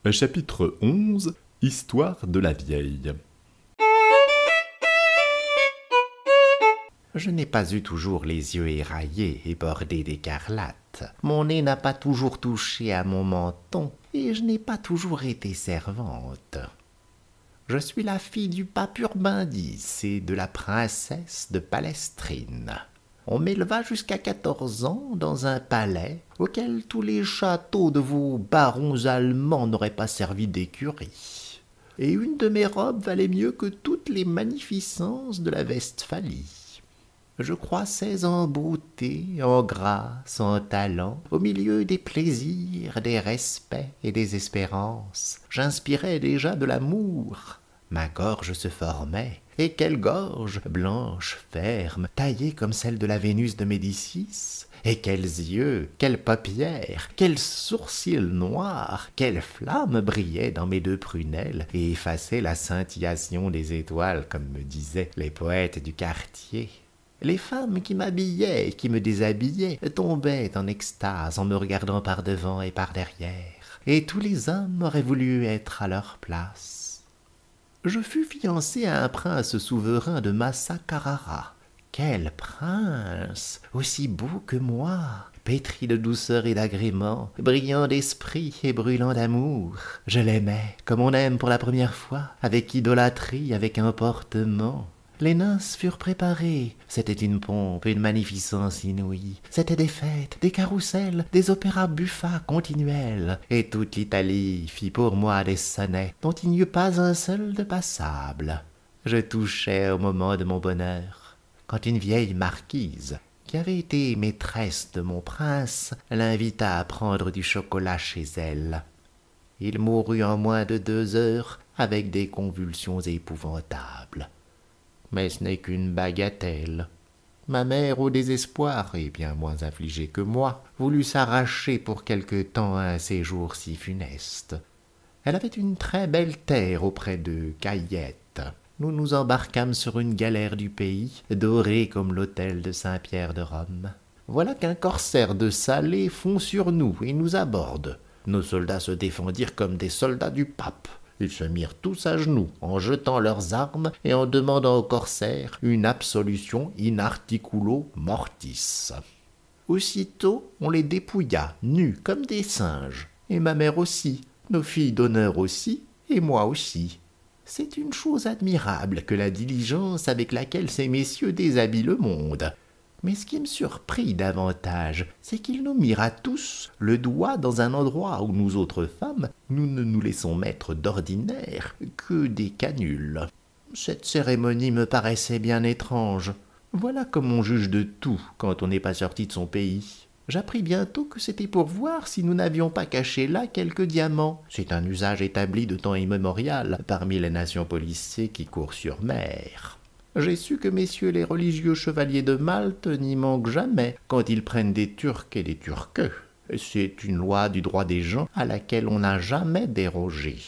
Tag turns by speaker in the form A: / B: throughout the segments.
A: Chapitre 11. Histoire de la vieille.
B: Je n'ai pas eu toujours les yeux éraillés et bordés d'écarlate. Mon nez n'a pas toujours touché à mon menton, et je n'ai pas toujours été servante. Je suis la fille du pape Urbain X et de la princesse de Palestrine. On m'éleva jusqu'à 14 ans dans un palais auquel tous les châteaux de vos barons allemands n'auraient pas servi d'écurie. Et une de mes robes valait mieux que toutes les magnificences de la Westphalie. Je croissais en beauté, en grâce, en talent, au milieu des plaisirs, des respects et des espérances. J'inspirais déjà de l'amour. Ma gorge se formait, et quelle gorge, blanche, ferme, taillée comme celle de la Vénus de Médicis, et quels yeux, quelles paupières, quels sourcils noirs, quelles flammes brillaient dans mes deux prunelles et effaçaient la scintillation des étoiles, comme me disaient les poètes du quartier. Les femmes qui m'habillaient et qui me déshabillaient tombaient en extase en me regardant par devant et par derrière, et tous les hommes auraient voulu être à leur place. Je fus fiancé à un prince souverain de Massa Carrara. Quel prince, aussi beau que moi, pétri de douceur et d'agrément, brillant d'esprit et brûlant d'amour. Je l'aimais comme on aime pour la première fois, avec idolâtrie, avec emportement. Les noces furent préparées. C'était une pompe, une magnificence inouïe. C'étaient des fêtes, des carrousels, des opéras buffats continuels. Et toute l'Italie fit pour moi des sonnets dont il n'y eut pas un seul de passable. Je touchais au moment de mon bonheur, quand une vieille marquise, qui avait été maîtresse de mon prince, l'invita à prendre du chocolat chez elle. Il mourut en moins de 2 heures avec des convulsions épouvantables. Mais ce n'est qu'une bagatelle. Ma mère, au désespoir, et bien moins affligée que moi, voulut s'arracher pour quelque temps à un séjour si funeste. Elle avait une très belle terre auprès de Cayette. Nous nous embarquâmes sur une galère du pays, dorée comme l'autel de Saint-Pierre de Rome. Voilà qu'un corsaire de Salé fond sur nous et nous aborde. Nos soldats se défendirent comme des soldats du pape. Ils se mirent tous à genoux, en jetant leurs armes et en demandant aux corsaires une absolution in articulo mortis. Aussitôt, on les dépouilla, nus comme des singes, et ma mère aussi, nos filles d'honneur aussi, et moi aussi. C'est une chose admirable que la diligence avec laquelle ces messieurs déshabillent le monde. Mais ce qui me surprit davantage, c'est qu'ils nous mirent à tous le doigt dans un endroit où nous autres femmes, nous ne nous laissons mettre d'ordinaire que des canules. Cette cérémonie me paraissait bien étrange. Voilà comme on juge de tout quand on n'est pas sorti de son pays. J'appris bientôt que c'était pour voir si nous n'avions pas caché là quelques diamants. C'est un usage établi de temps immémorial parmi les nations policées qui courent sur mer. J'ai su que messieurs les religieux chevaliers de Malte n'y manquent jamais quand ils prennent des Turcs et des Turques. C'est une loi du droit des gens à laquelle on n'a jamais dérogé.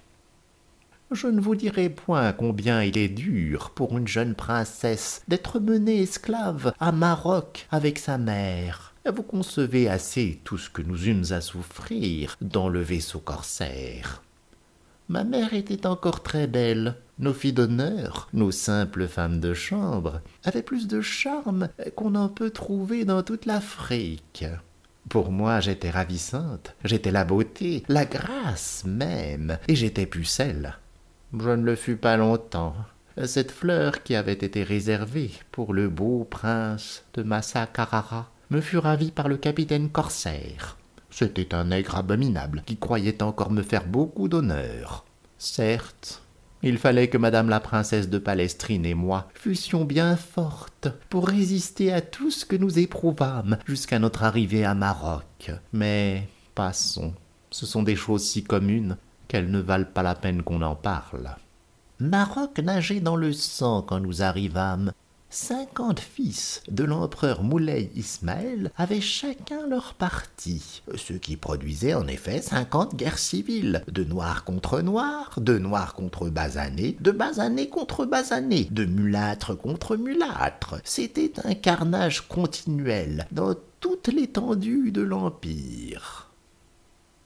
B: Je ne vous dirai point combien il est dur pour une jeune princesse d'être menée esclave à Maroc avec sa mère. Vous concevez assez tout ce que nous eûmes à souffrir dans le vaisseau corsaire. Ma mère était encore très belle. Nos filles d'honneur, nos simples femmes de chambre, avaient plus de charme qu'on en peut trouver dans toute l'Afrique. Pour moi, j'étais ravissante, j'étais la beauté, la grâce même, et j'étais pucelle. Je ne le fus pas longtemps. Cette fleur qui avait été réservée pour le beau prince de Massa Carrara me fut ravie par le capitaine corsaire. C'était un nègre abominable qui croyait encore me faire beaucoup d'honneur. Certes, il fallait que madame la princesse de Palestrine et moi fussions bien fortes pour résister à tout ce que nous éprouvâmes jusqu'à notre arrivée à Maroc. Mais passons, ce sont des choses si communes qu'elles ne valent pas la peine qu'on en parle. Maroc nageait dans le sang quand nous arrivâmes. 50 fils de l'empereur Moulay Ismaël avaient chacun leur parti, ce qui produisait en effet 50 guerres civiles, de noirs contre noirs, de noirs contre basanés, de basanés contre basanés, de mulâtres contre mulâtres. C'était un carnage continuel dans toute l'étendue de l'Empire.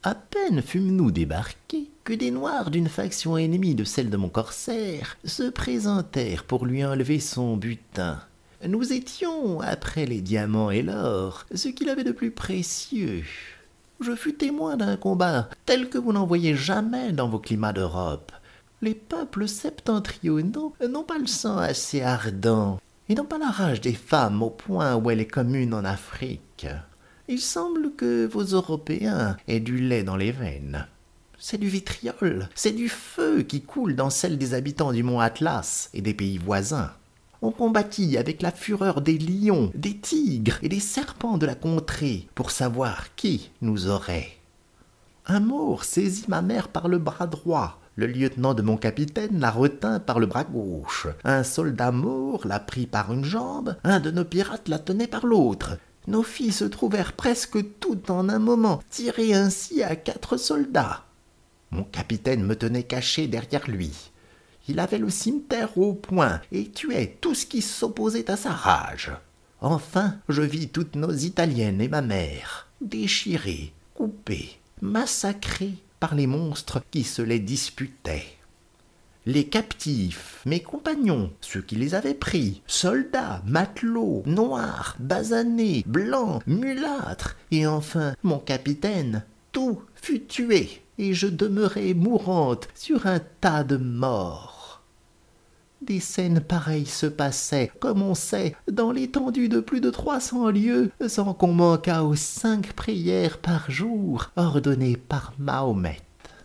B: À peine fûmes-nous débarqués que des Noirs d'une faction ennemie de celle de mon corsaire se présentèrent pour lui enlever son butin. Nous étions, après les diamants et l'or, ce qu'il avait de plus précieux. Je fus témoin d'un combat tel que vous n'en voyez jamais dans vos climats d'Europe. Les peuples septentrionaux n'ont pas le sang assez ardent et n'ont pas la rage des femmes au point où elle est commune en Afrique. Il semble que vos Européens aient du lait dans les veines. C'est du vitriol, c'est du feu qui coule dans celle des habitants du mont Atlas et des pays voisins. On combattit avec la fureur des lions, des tigres et des serpents de la contrée pour savoir qui nous aurait. Un Maure saisit ma mère par le bras droit. Le lieutenant de mon capitaine la retint par le bras gauche. Un soldat Maure la prit par une jambe, un de nos pirates la tenait par l'autre. Nos filles se trouvèrent presque toutes en un moment, tirées ainsi à 4 soldats. Mon capitaine me tenait caché derrière lui. Il avait le cimeterre au poing et tuait tout ce qui s'opposait à sa rage. Enfin, je vis toutes nos Italiennes et ma mère, déchirées, coupées, massacrées par les monstres qui se les disputaient. Les captifs, mes compagnons, ceux qui les avaient pris, soldats, matelots, noirs, basanés, blancs, mulâtres, et enfin mon capitaine, tout fut tué, et je demeurai mourante sur un tas de morts. Des scènes pareilles se passaient, comme on sait, dans l'étendue de plus de 300 lieues, sans qu'on manquât aux 5 prières par jour ordonnées par Mahomet.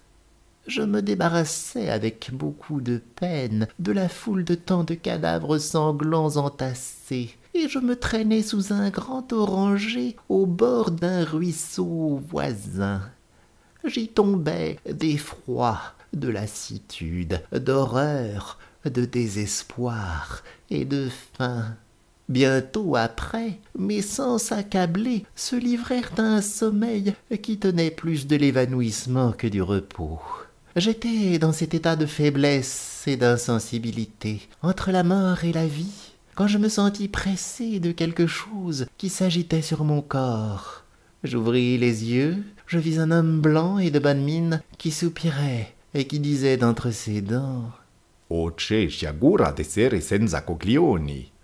B: Je me débarrassai avec beaucoup de peine de la foule de tant de cadavres sanglants entassés, et je me traînai sous un grand oranger au bord d'un ruisseau voisin. J'y tombai d'effroi, de lassitude, d'horreur, de désespoir et de faim. Bientôt après, mes sens accablés se livrèrent à un sommeil qui tenait plus de l'évanouissement que du repos. J'étais dans cet état de faiblesse et d'insensibilité, entre la mort et la vie, quand je me sentis pressé de quelque chose qui s'agitait sur mon corps. J'ouvris les yeux, je vis un homme blanc et de bonne mine qui soupirait et qui disait d'entre ses dents:
A: O c'è sciagura d'essere senza coglioni.